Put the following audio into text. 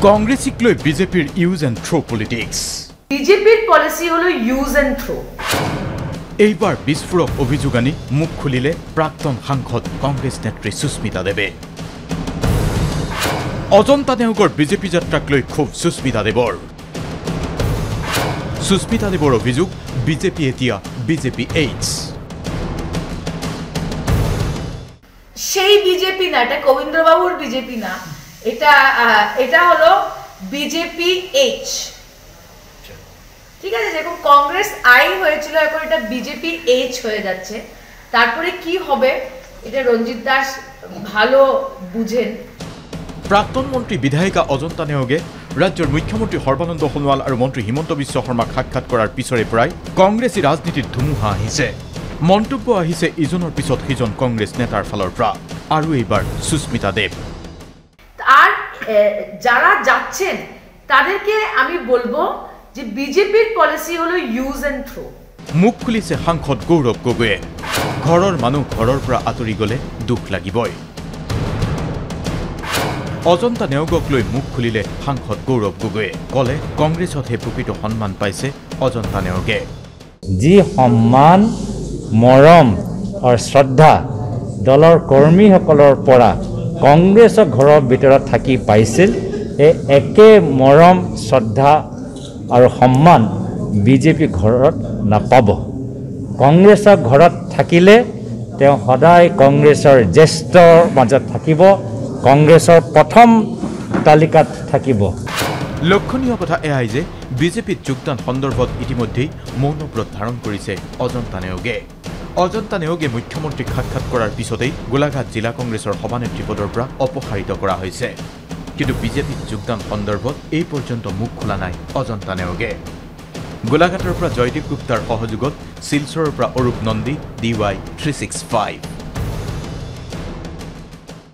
কংগ্রেসিক লৈ বিজেপিৰ use and throw politics. বিজেপিৰ পলিসি হলো ইউজ এণ্ড থ্ৰো। এইবাৰ বিস্ফোৰক অভিযোগ আনি মুখ খুলিলে প্ৰাক্তন সাংসদ কংগ্ৰেছ নেত্ৰী সুস্মিতা দেৱে। অজন্তা নেওগৰ বিজেপি যাত্ৰাক লৈ ক্ষোভ সুস্মিতা দেৱৰ। সুস্মিতা দেৱৰ অভিযোগ বিজেপি এতিয়া বিজেপি এইডছ। সেই বিজেপি না, এটা কবীন্দ্রবাবুর বিজেপি না, এটা হলো বিজেপি এইচ। ঠিক আছে, যেরকম কংগ্রেস আই হয়েছিল এখন এটা বিজেপি এইচ হয়ে যাচ্ছে। তারপরে কি হবে এটা রঞ্জিত দাস ভালো বুঝেন। প্ৰাক্তন মন্ত্ৰী বিধায়িকা অজন্তা নেওগে ৰাজ্যৰ মুখ্যমন্ত্ৰী সৰ্বানন্দ সোণোৱাল আৰু মন্ত্ৰী হিমন্ত বিশ্ব শৰ্মাক সাক্ষাৎ কৰাৰ পিছৰে পৰাই কংগ্ৰেছী ৰাজনীতিত ধুমুহা আহিছে। মন্তব্য আহিছে ইজনৰ পিছত সিজন কংগ্ৰেছ নেতাৰ ফালৰ পৰা, আৰু এইবাৰ সুস্মিতা দেৱ। আর যারা যাচ্ছেন তাদেরকে আমি বলবো যে বিজেপির পলিসি হলো ইউজ এন্ড থ্রো। মুখ খুলিছে সাংসদ গৌৰৱ গগৈয়ে। ঘৰৰ মানুহ ঘৰৰ পৰা আঁতৰি গ'লে দুখ লাগিবই। অজন্তা নেওগক লৈ মুখ খুলিলে সাংসদ গৌৰৱ গগৈয়ে। ক'লে কংগ্ৰেছতহে প্ৰকৃত সন্মান পাইছে অজন্তা নেওগে। যি সন্মান মৰম আৰু শ্ৰদ্ধা দলৰ কৰ্মীসকলৰ পৰা কংগ্ৰেছৰ ঘৰৰ ভিতৰত থাকি পাইছিল, এই একে মৰম শ্ৰদ্ধা আৰু সন্মান বিজেপি ঘৰত নাপাব। কংগ্ৰেছৰ ঘৰত থাকিলে তেওঁ সদায় কংগ্ৰেছৰ জ্যেষ্ঠৰ মাজত থাকিব, কংগ্ৰেছৰ প্ৰথম তালিকাত থাকিব। লক্ষণীয় কথা এয়াই যে বিজেপিত যোগদান সন্দৰ্ভত ইতিমধ্যেই মৌনব্ৰত ধাৰণ কৰিছে অজন্তা নেওগে। অজন্তা নেওগে মুখ্যমন্ত্ৰীক সাক্ষাৎ কৰাৰ পিছতেই গোলাঘাট জিলা কংগ্ৰেছৰ সভানেত্ৰী পদৰ পৰা অপসাৰিত কৰা হৈছে। কিন্তু বিজেপিত যোগদান সন্দৰ্ভত এই পৰ্যন্ত মুখ খোলা নাই অজন্তা নেওগে। গোলাঘাটৰ পৰা জয়দীপ গুপ্তাৰ সহযোগত শিলচৰৰ পৰা অৰূপ নন্দী, DY 365।